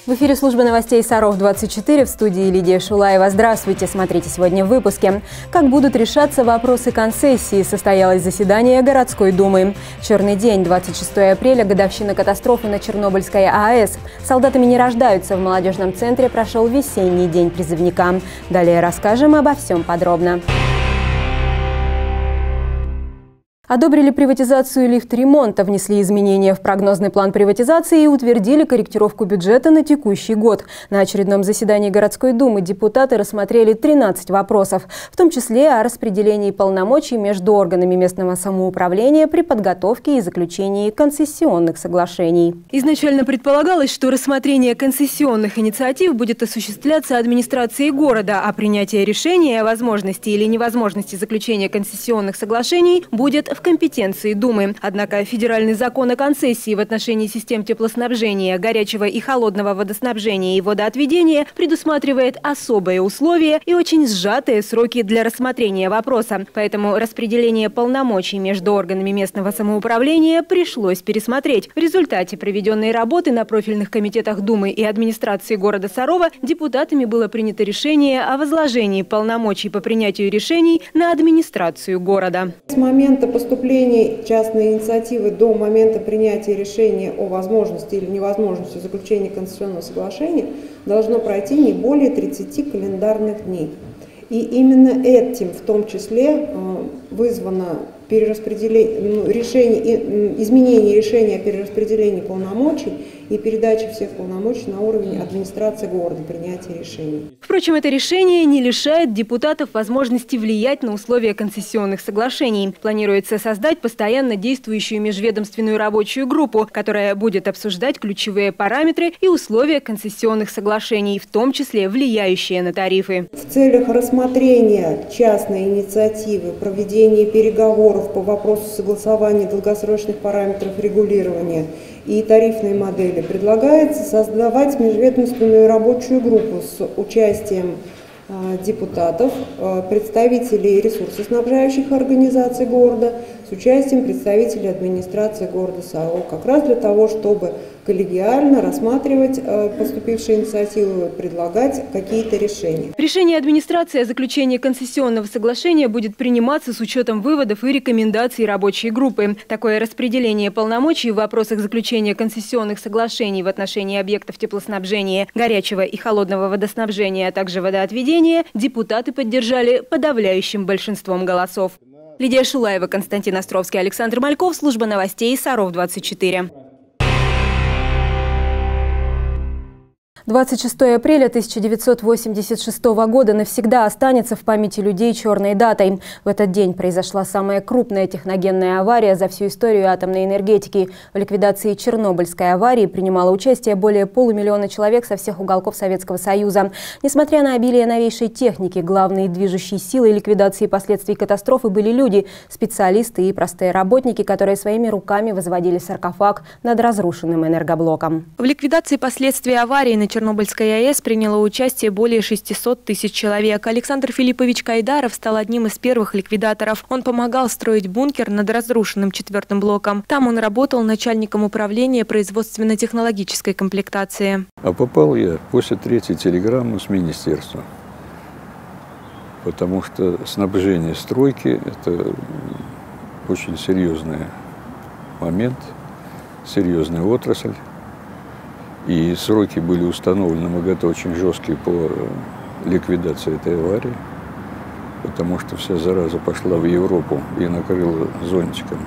В эфире службы новостей Саров-24, в студии Лидия Шулаева. Здравствуйте, смотрите сегодня в выпуске. Как будут решаться вопросы концессии, состоялось заседание городской думы. Черный день, 26 апреля, годовщина катастрофы на Чернобыльской АЭС. Солдатами не рождаются. В молодежном центре прошел весенний день призывника. Далее расскажем обо всем подробно. Одобрили приватизацию лифт-ремонта, внесли изменения в прогнозный план приватизации и утвердили корректировку бюджета на текущий год. На очередном заседании городской думы депутаты рассмотрели 13 вопросов, в том числе о распределении полномочий между органами местного самоуправления при подготовке и заключении концессионных соглашений. Изначально предполагалось, что рассмотрение концессионных инициатив будет осуществляться администрацией города, а принятие решения о возможности или невозможности заключения концессионных соглашений будет в компетенции Думы. Однако федеральный закон о концессии в отношении систем теплоснабжения, горячего и холодного водоснабжения и водоотведения предусматривает особые условия и очень сжатые сроки для рассмотрения вопроса. Поэтому распределение полномочий между органами местного самоуправления пришлось пересмотреть. В результате проведенной работы на профильных комитетах Думы и администрации города Сарова депутатами было принято решение о возложении полномочий по принятию решений на администрацию города. С момента поступления частной инициативы до момента принятия решения о возможности или невозможности заключения концессионного соглашения должно пройти не более 30 календарных дней. И именно этим в том числе вызвано изменение решения о перераспределении полномочий и передаче всех полномочий на уровень администрации города, принятия решений. Впрочем, это решение не лишает депутатов возможности влиять на условия концессионных соглашений. Планируется создать постоянно действующую межведомственную рабочую группу, которая будет обсуждать ключевые параметры и условия концессионных соглашений, в том числе влияющие на тарифы. В целях рассмотрения частной инициативы, проведения переговоров по вопросу согласования долгосрочных параметров регулирования и тарифной модели предлагается создавать межведомственную рабочую группу с участием депутатов, представителей ресурсоснабжающих организаций города, с участием представителей администрации города Сарова, как раз для того, чтобы коллегиально рассматривать поступившие инициативы, предлагать какие-то решения. Решение администрации о заключении концессионного соглашения будет приниматься с учетом выводов и рекомендаций рабочей группы. Такое распределение полномочий в вопросах заключения концессионных соглашений в отношении объектов теплоснабжения, горячего и холодного водоснабжения, а также водоотведения депутаты поддержали подавляющим большинством голосов. Лидия Шулаева, Константин Островский, Александр Мальков, служба новостей Саров-24. 26 апреля 1986 года навсегда останется в памяти людей черной датой. В этот день произошла самая крупная техногенная авария за всю историю атомной энергетики. В ликвидации Чернобыльской аварии принимало участие более полумиллиона человек со всех уголков Советского Союза. Несмотря на обилие новейшей техники, главной движущей силой ликвидации последствий катастрофы были люди, специалисты и простые работники, которые своими руками возводили саркофаг над разрушенным энергоблоком. В ликвидации последствий аварии на Чернобыльской АЭС приняло участие более 600 тысяч человек. Александр Филиппович Кайдаров стал одним из первых ликвидаторов. Он помогал строить бункер над разрушенным 4-м блоком. Там он работал начальником управления производственно-технологической комплектации. А попал я после 3-й телеграммы с министерства. Потому что снабжение стройки – это очень серьезный момент, серьезная отрасль. И сроки были установлены, МАГАТЭ, очень жесткие по ликвидации этой аварии, потому что вся зараза пошла в Европу и накрыла зонтиком.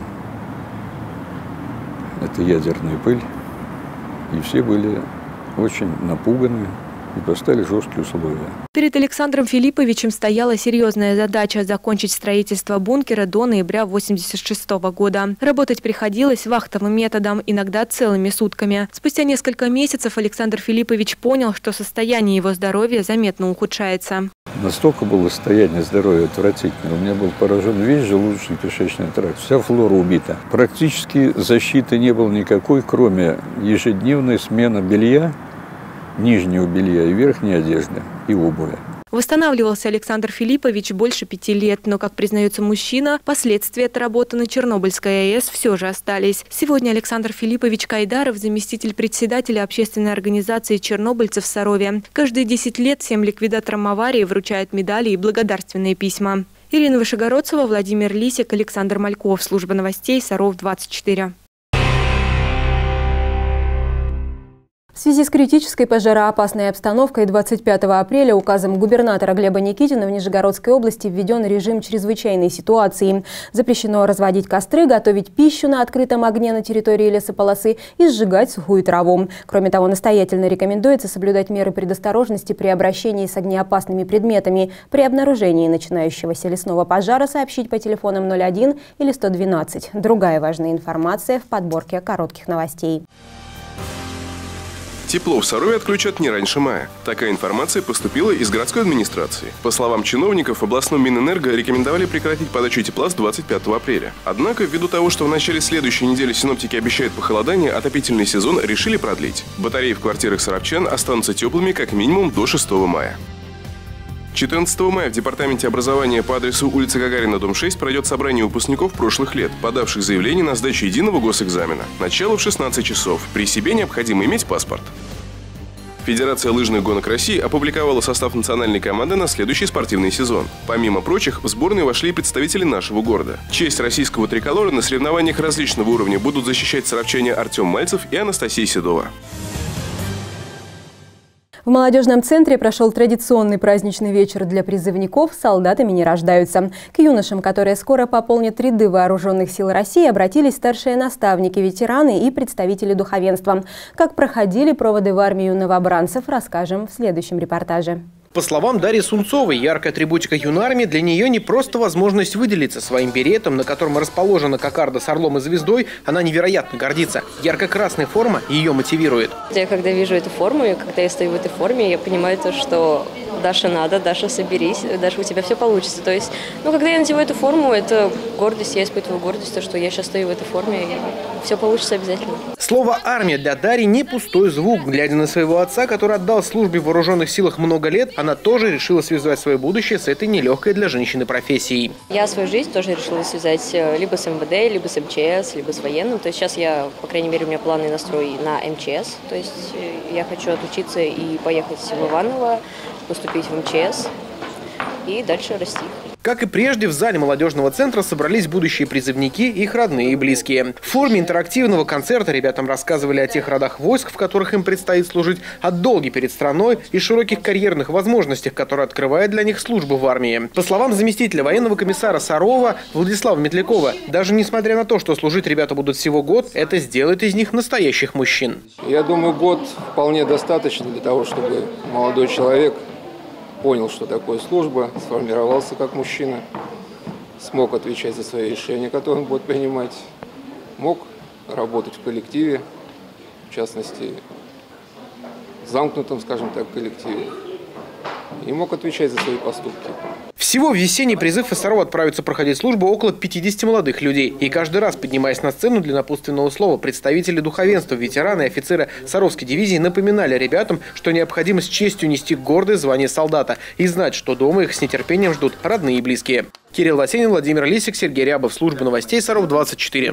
Это ядерная пыль. И все были очень напуганы и поставили жесткие условия. Перед Александром Филипповичем стояла серьезная задача – закончить строительство бункера до ноября 1986 года. Работать приходилось вахтовым методом, иногда целыми сутками. Спустя несколько месяцев Александр Филиппович понял, что состояние его здоровья заметно ухудшается. Настолько было состояние здоровья отвратительное. У меня был поражен весь желудочно-кишечный тракт. Вся флора убита. Практически защиты не было никакой, кроме ежедневной смены белья, нижнего белья и верхней одежды, и обуви. Восстанавливался Александр Филиппович больше 5 лет, но, как признается мужчина, последствия от работы на Чернобыльской АЭС все же остались. Сегодня Александр Филиппович Кайдаров, заместитель председателя общественной организации чернобыльцев в Сарове. Каждые 10 лет всем ликвидаторам аварии вручают медали и благодарственные письма. Ирина Вышегородцева, Владимир Лисик, Александр Мальков. Служба новостей Саров 24. В связи с критической пожароопасной обстановкой 25 апреля указом губернатора Глеба Никитина в Нижегородской области введен режим чрезвычайной ситуации. Запрещено разводить костры, готовить пищу на открытом огне на территории лесополосы и сжигать сухую траву. Кроме того, настоятельно рекомендуется соблюдать меры предосторожности при обращении с огнеопасными предметами. При обнаружении начинающегося лесного пожара сообщить по телефонам 01 или 112. Другая важная информация в подборке коротких новостей. Тепло в Сарове отключат не раньше мая. Такая информация поступила из городской администрации. По словам чиновников, в областном Минэнерго рекомендовали прекратить подачу тепла с 25 апреля. Однако, ввиду того, что в начале следующей недели синоптики обещают похолодание, отопительный сезон решили продлить. Батареи в квартирах саровчан останутся теплыми как минимум до 6 мая. 14 мая в Департаменте образования по адресу улица Гагарина, дом 6, пройдет собрание выпускников прошлых лет, подавших заявление на сдачу единого госэкзамена. Начало в 16 часов. При себе необходимо иметь паспорт. Федерация лыжных гонок России опубликовала состав национальной команды на следующий спортивный сезон. Помимо прочих, в сборную вошли представители нашего города. Честь российского триколора на соревнованиях различного уровня будут защищать саровчане Артем Мальцев и Анастасия Седова. В молодежном центре прошел традиционный праздничный вечер для призывников «Солдатами не рождаются». К юношам, которые скоро пополнят ряды вооруженных сил России, обратились старшие наставники, ветераны и представители духовенства. Как проходили проводы в армию новобранцев, расскажем в следующем репортаже. По словам Дарьи Сунцовой, яркая атрибутика юнармии для нее не просто возможность выделиться своим беретом, на котором расположена кокарда с орлом и звездой, она невероятно гордится. Ярко-красная форма ее мотивирует. Я когда вижу эту форму, и когда я стою в этой форме, я понимаю то, что Даша надо, Даша соберись, Даша у тебя все получится. То есть, когда я надеваю эту форму, это гордость, я испытываю гордость, то, что я сейчас стою в этой форме, и все получится обязательно. Слово «армия» для Дарьи не пустой звук. Глядя на своего отца, который отдал службе в вооруженных силах много лет, она тоже решила связать свое будущее с этой нелегкой для женщины профессией. Я свою жизнь тоже решила связать либо с МВД, либо с МЧС, либо с военным. То есть сейчас я, по крайней мере, у меня планы и настрой на МЧС. То есть я хочу отучиться и поехать в Иваново, поступить в МЧС и дальше расти. Как и прежде, в зале молодежного центра собрались будущие призывники, их родные и близкие. В форме интерактивного концерта ребятам рассказывали о тех родах войск, в которых им предстоит служить, о долге перед страной и широких карьерных возможностях, которые открывает для них служба в армии. По словам заместителя военного комиссара Сарова Владислава Метлякова, даже несмотря на то, что служить ребята будут всего год, это сделает из них настоящих мужчин. Я думаю, год вполне достаточно для того, чтобы молодой человек понял, что такое служба, сформировался как мужчина, смог отвечать за свои решения, которые он будет принимать, мог работать в коллективе, в частности, замкнутом, скажем так, коллективе, и мог отвечать за свои поступки. Всего в весенний призыв из Сарова отправятся проходить службу около 50 молодых людей. И каждый раз, поднимаясь на сцену для напутственного слова, представители духовенства, ветераны и офицеры Саровской дивизии напоминали ребятам, что необходимо с честью нести гордое звание солдата и знать, что дома их с нетерпением ждут родные и близкие. Кирилл Лосенин, Владимир Лисик, Сергей Рябов. Служба новостей Саров 24.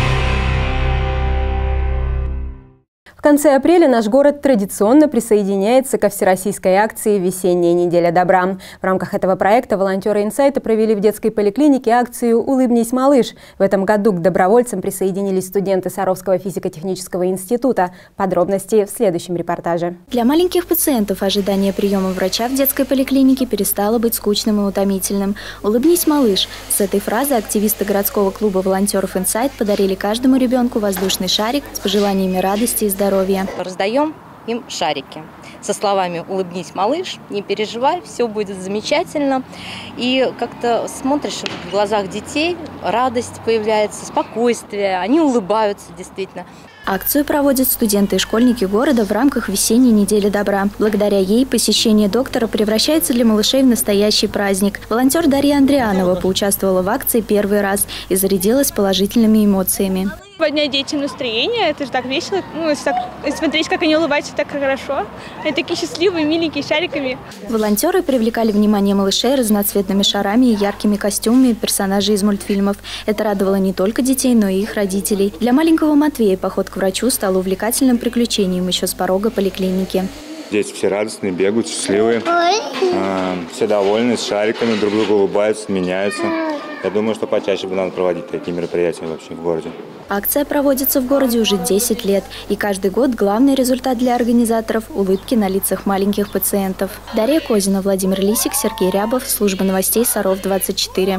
В конце апреля наш город традиционно присоединяется ко всероссийской акции «Весенняя неделя добра». В рамках этого проекта волонтеры «Инсайта» провели в детской поликлинике акцию «Улыбнись, малыш». В этом году к добровольцам присоединились студенты Саровского физико-технического института. Подробности в следующем репортаже. Для маленьких пациентов ожидание приема врача в детской поликлинике перестало быть скучным и утомительным. «Улыбнись, малыш». С этой фразы активисты городского клуба волонтеров «Инсайт» подарили каждому ребенку воздушный шарик с пожеланиями радости и здоровья. Раздаем им шарики со словами «Улыбнись, малыш, не переживай, все будет замечательно». И как-то смотришь в глазах детей, радость появляется, спокойствие, они улыбаются действительно. Акцию проводят студенты и школьники города в рамках весенней недели добра. Благодаря ей посещение доктора превращается для малышей в настоящий праздник. Волонтер Дарья Андрианова поучаствовала в акции первый раз и зарядилась положительными эмоциями. Поднять детям настроение, это же так весело. Ну, смотреть, как они улыбаются, так хорошо. Они такие счастливые, миленькие, шариками. Волонтеры привлекали внимание малышей разноцветными шарами и яркими костюмами персонажей из мультфильмов. Это радовало не только детей, но и их родителей. Для маленького Матвея поход к врачу стал увлекательным приключением еще с порога поликлиники. Дети все радостные, бегают, счастливые, все довольны, с шариками, друг другу улыбаются, меняются. Я думаю, что почаще бы надо проводить такие мероприятия вообще в городе. Акция проводится в городе уже 10 лет. И каждый год главный результат для организаторов – улыбки на лицах маленьких пациентов. Дарья Козина, Владимир Лисик, Сергей Рябов, служба новостей Саров-24.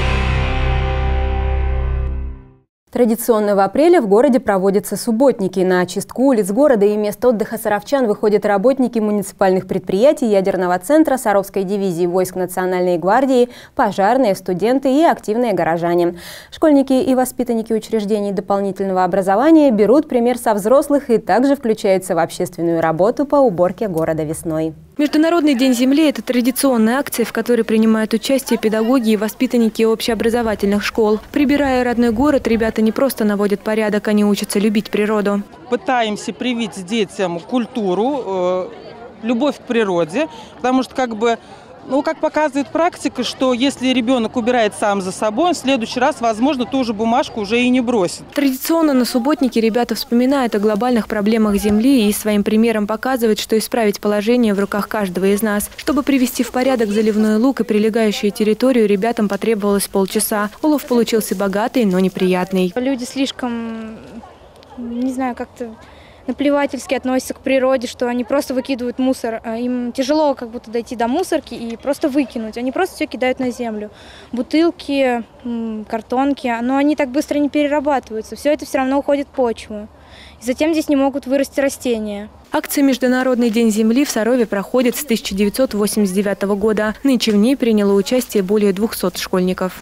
Традиционно в апреле в городе проводятся субботники. На чистку улиц города и мест отдыха саровчан выходят работники муниципальных предприятий, ядерного центра, Саровской дивизии войск Национальной гвардии, пожарные, студенты и активные горожане. Школьники и воспитанники учреждений дополнительного образования берут пример со взрослых и также включаются в общественную работу по уборке города весной. Международный день земли – это традиционная акция, в которой принимают участие педагоги и воспитанники общеобразовательных школ. Прибирая родной город, ребята не просто наводят порядок, они учатся любить природу. Пытаемся привить детям культуру, любовь к природе, потому что как показывает практика, что если ребенок убирает сам за собой, в следующий раз, возможно, ту же бумажку уже и не бросит. Традиционно на субботнике ребята вспоминают о глобальных проблемах Земли и своим примером показывают, что исправить положение в руках каждого из нас. Чтобы привести в порядок заливной луг и прилегающую территорию, ребятам потребовалось полчаса. Улов получился богатый, но неприятный. Люди слишком, не знаю, как-то наплевательски относятся к природе, что они просто выкидывают мусор. Им тяжело как будто дойти до мусорки и просто выкинуть. Они просто все кидают на землю. Бутылки, картонки, но они так быстро не перерабатываются. Все это все равно уходит в почву. И затем здесь не могут вырасти растения. Акция «Международный день земли» в Сарове проходит с 1989 года. Нынче в ней приняло участие более 200 школьников.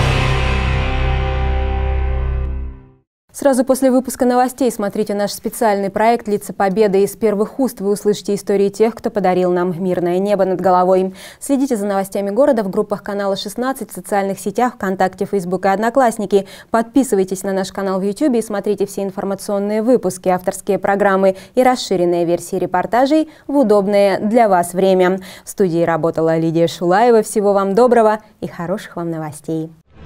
Сразу после выпуска новостей смотрите наш специальный проект «Лица Победы». Из первых уст вы услышите истории тех, кто подарил нам мирное небо над головой. Следите за новостями города в группах канала 16, в социальных сетях, ВКонтакте, Фейсбук и Одноклассники. Подписывайтесь на наш канал в YouTube и смотрите все информационные выпуски, авторские программы и расширенные версии репортажей в удобное для вас время. В студии работала Лидия Шулаева. Всего вам доброго и хороших вам новостей.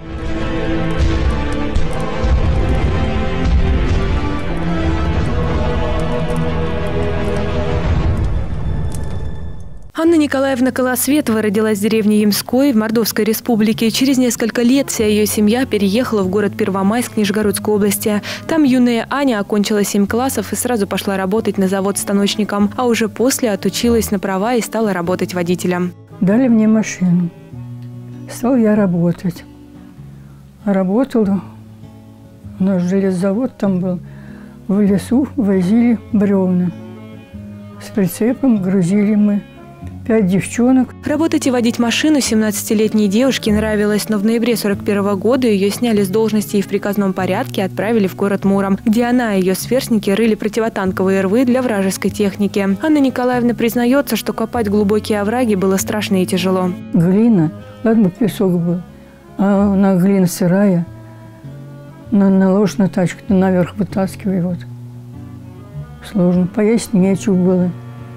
Анна Николаевна Колосветова родилась в деревне Ямской в Мордовской республике. Через несколько лет вся ее семья переехала в город Первомайск Нижегородской области. Там юная Аня окончила 7 классов и сразу пошла работать на завод станочником. А уже после отучилась на права и стала работать водителем. Дали мне машину. Стал я работать. Работала. У нас железзавод там был. В лесу возили бревна. С прицепом грузили мы. 5 девчонок. Работать и водить машину 17-летней девушке нравилось, но в ноябре 1941 года ее сняли с должности и в приказном порядке отправили в город Муром, где она и ее сверстники рыли противотанковые рвы для вражеской техники. Анна Николаевна признается, что копать глубокие овраги было страшно и тяжело. Глина, ладно, песок был, а она глина сырая, наложишь на тачку, ты наверх вытаскивай, вот. Сложно, поесть нечего было.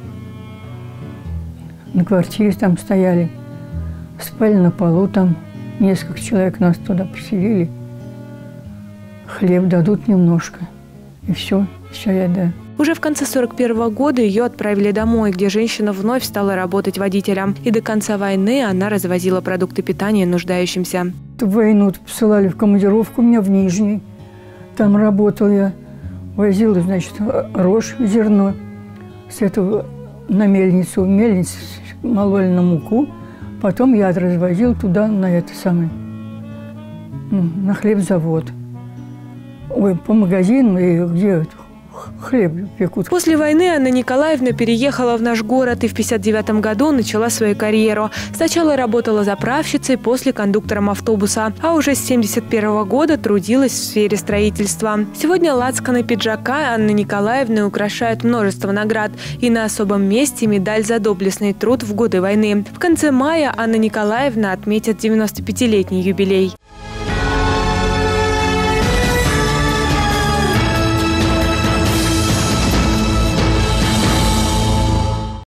На квартире там стояли, спали на полу, там несколько человек нас туда поселили. Хлеб дадут немножко, и все я да. Уже в конце 1941 года ее отправили домой, где женщина вновь стала работать водителем. И до конца войны она развозила продукты питания нуждающимся. В войну посылали в командировку меня в Нижний. Там работал я, возила, значит, рожь, зерно с этого на мельницу. Мельницу мололи на муку, потом я развозил туда, на это самое, на хлебзавод. Ой, по магазинам, и где хлеб пекут. После войны Анна Николаевна переехала в наш город и в 1959 году начала свою карьеру. Сначала работала заправщицей, после кондуктором автобуса, а уже с 1971 года трудилась в сфере строительства. Сегодня лацканы пиджака Анны Николаевны украшают множество наград. И на особом месте медаль за доблестный труд в годы войны. В конце мая Анна Николаевна отметит 95-летний юбилей.